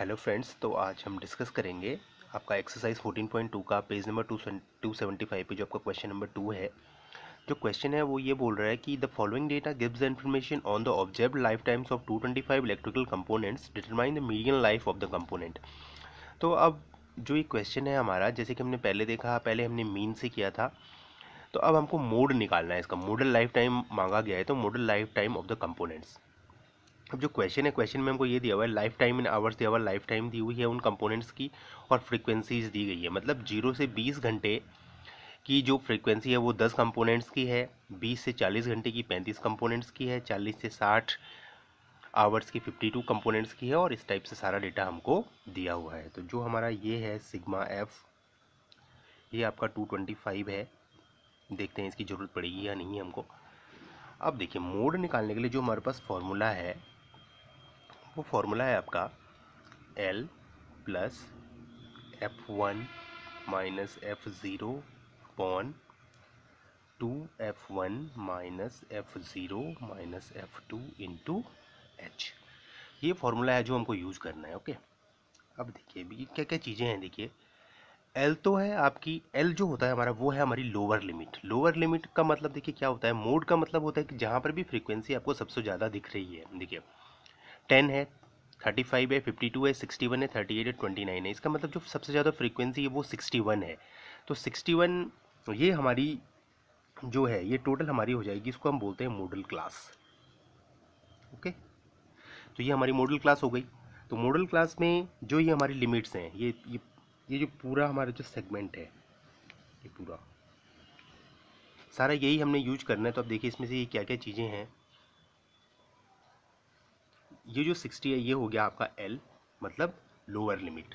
Hello friends, तो आज हम डिस्कस करेंगे आपका एक्सरसाइज 14.2 का पेज नंबर 275 पे जो आपका क्वेश्चन नंबर 2 है। जो क्वेश्चन है वो ये बोल रहा है कि the following data gives the information on the observed life times of 225 electrical components, determine the median life of the component. तो अब जो ये क्वेश्चन है हमारा, जैसे कि हमने पहले देखा, पहले हमने मीन से किया था, तो अब हमको मोड निकालना है। इसका मॉडल लाइफ टाइम मांगा गया है, तो model life time of the components. अब जो क्वेश्चन है, क्वेश्चन में हमको ये दिया हुआ है, लाइफ टाइम इन आवर्स दिया हुआ, लाइफ टाइम दी हुई है उन कंपोनेंट्स की, और फ्रीक्वेंसीज दी गई है। मतलब 0 से 20 घंटे की जो फ्रीक्वेंसी है वो 10 कंपोनेंट्स की है, 20 से 40 घंटे की 35 कंपोनेंट्स की है, 40 से 60 आवर्स की 52 कंपोनेंट्स की है, और इस टाइप से सारा डेटा हमको दिया हुआ है। तो जो हमारा ये है सिग्मा एफ, ये आपका 225 है। देखते हैं इसकी ज़रूरत पड़ेगी या नहीं हमको। अब देखिए, मोड निकालने के लिए जो हमारे पास फॉर्मूला है, वो फॉर्मूला है आपका L plus F1 minus F0 upon 2F1 minus F0 minus F2 into H। ये फॉर्मूला है जो हमको यूज़ करना है। ओके, अब देखिए अभी क्या क्या चीज़ें हैं। देखिए, L तो है आपकी, L जो होता है हमारा वो है हमारी लोअर लिमिट। लोअर लिमिट का मतलब देखिए क्या होता है, मोड का मतलब होता है कि जहाँ पर भी फ्रीक्वेंसी आपको सबसे ज़्यादा दिख रही है। देखिए 10 है, 35 है, 52 है, 61 है, 38 है, 29 है। इसका मतलब जो सबसे ज़्यादा फ्रीक्वेंसी है वो 61 है। तो 61 ये हमारी जो है, ये टोटल हमारी हो जाएगी। इसको हम बोलते हैं मॉडल क्लास। ओके, तो ये हमारी मॉडल क्लास हो गई। तो मॉडल क्लास में जो ये हमारी लिमिट्स हैं, ये जो पूरा हमारा जो सेगमेंट है, ये पूरा सारा यही हमने यूज करना है। तो अब देखिए इसमें से ये क्या क्या चीज़ें हैं। ये जो 60 है ये हो गया आपका L, मतलब लोअर लिमिट।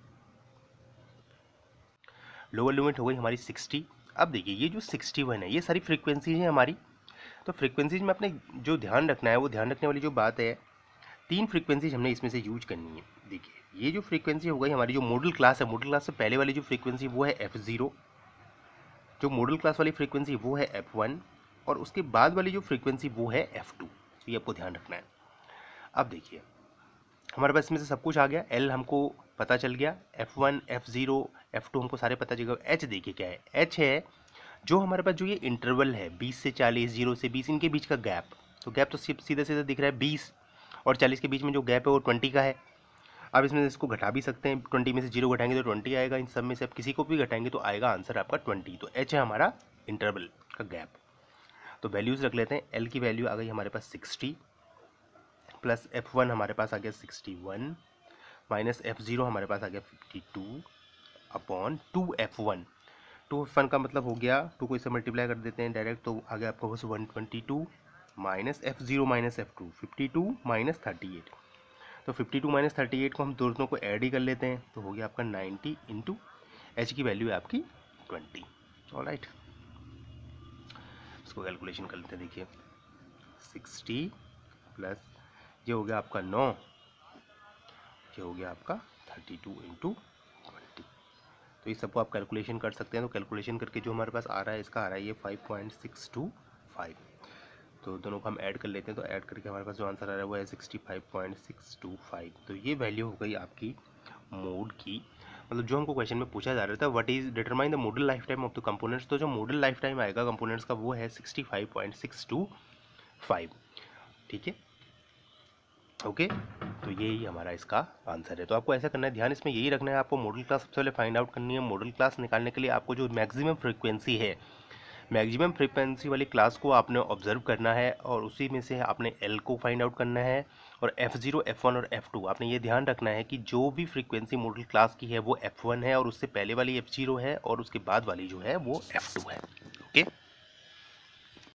लोअर लिमिट हो गई हमारी 60। अब देखिए ये जो 61 है, ये सारी फ्रीक्वेंसीज है हमारी। तो फ्रीक्वेंसीज में अपने जो ध्यान रखना है, वो ध्यान रखने वाली जो बात है, 3 फ्रीक्वेंसीज हमने इसमें से यूज करनी है। देखिए ये जो फ्रीक्वेंसी हो गई हमारी, जो मॉडल क्लास है, मॉडल क्लास से पहले वाली जो फ्रीक्वेंसी वो है F0, जो मॉडल क्लास वाली फ्रीक्वेंसी वो है F1, और उसके बाद वाली जो फ्रीक्वेंसी वो है F2। तो ये आपको ध्यान रखना है। अब देखिए हमारे पास इसमें से सब कुछ आ गया। L हमको पता चल गया, F1, F0, F2 हमको सारे पता चल गए। H देखिए क्या है, H है जो हमारे पास जो ये इंटरवल है 20 से 40, 0 से 20, इनके बीच का गैप। तो गैप तो सीधा सीधा दिख रहा है, 20 और 40 के बीच में जो गैप है वो 20 का है। अब इसमें से इसको घटा भी सकते हैं, 20 में से 0 घटाएंगे तो 20 आएगा, इन सब में से आप किसी को भी घटाएंगे तो आएगा आंसर आपका 20। तो H है हमारा इंटरवल का गैप। तो वैल्यूज रख लेते हैं। L की वैल्यू आ गई हमारे पास 60, प्लस F1 हमारे पास आ गया 61, माइनस F0 हमारे पास आ गया 52 अपॉन 2F1। 2F1 का मतलब हो गया, 2 को इससे मल्टीप्लाई कर देते हैं डायरेक्ट, तो आ गया आपको बस 122, minus F0 minus F2 52 minus 38। तो 52 माइनस 38 को हम दोनों को ऐड ही कर लेते हैं, तो हो गया आपका 90 इंटू H की वैल्यू है आपकी 20। ऑलराइट, इसको कैलकुलेशन कर लेते हैं। देखिए 60 प्लस ये हो गया आपका 9, ये हो गया आपका 32 इंटू 20। तो इस सबको आप कैलकुलेशन कर सकते हैं। तो कैलकुलेशन करके जो हमारे पास आ रहा है, इसका आ रहा है ये 5.625। तो दोनों को हम ऐड कर लेते हैं, तो ऐड करके हमारे पास जो आंसर आ रहा है वो है 65.625। तो ये वैल्यू हो गई आपकी मोड की। मतलब जो हमको क्वेश्चन में पूछा जा रहा था, what is determine the model life time of the components, तो जो मॉडल लाइफ टाइम आएगा कंपोनेंट्स का वो है 65.625। ठीक है, ओके। तो यही हमारा इसका आंसर है। तो आपको ऐसा करना है, ध्यान इसमें यही रखना है, आपको मॉडल क्लास सबसे पहले फाइंड आउट करनी है। मॉडल क्लास निकालने के लिए आपको जो मैक्सिमम फ्रीक्वेंसी है, मैक्सिमम फ्रीक्वेंसी वाली क्लास को आपने ऑब्जर्व करना है, और उसी में से आपने L को फाइंड आउट करना है। और F0, F1 और F2 आपने ये ध्यान रखना है कि जो भी फ्रीक्वेंसी मॉडल क्लास की है वो F1 है, और उससे पहले वाली F0 है, और उसके बाद वाली जो है वो F2 है। ओके।